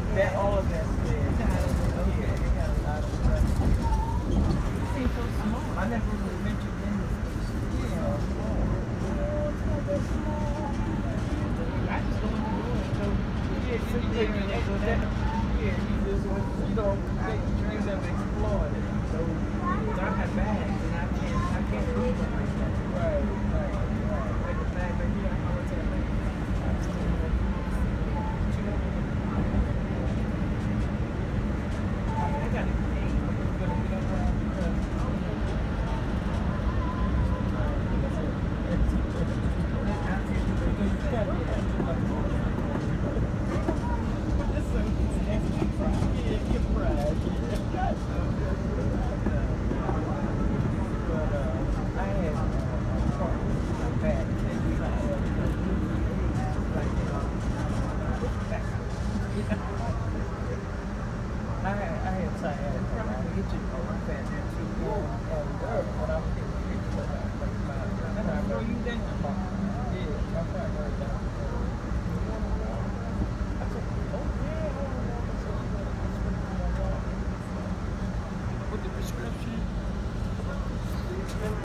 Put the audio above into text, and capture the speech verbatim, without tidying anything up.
That all of that said. Okay, they got a lot of stuff. It seems so small. I never really ventured in this station. Yeah, small. Yeah, it's not that small. I just go in the door and go. Yeah, sit there and go down. Yeah, you just want, you don't, I dreams of exploring it. So, I have bags and I can't, I can't leave them like that. Right, right, right. Like a bag right here, I want to take a bag. I had, I had, I had, I had,